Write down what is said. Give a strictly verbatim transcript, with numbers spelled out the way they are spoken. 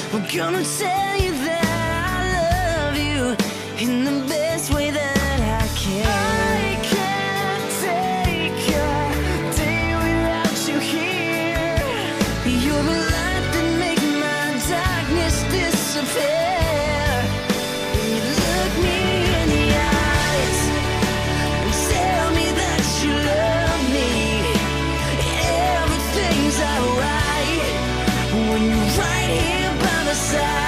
I'm gonna tell you that I love you in the best way that I can. I can't take a day without you here. You're the light that makes my darkness disappear. When you look me in the eyes and tell me that you love me, everything's alright. When you're right here by my side,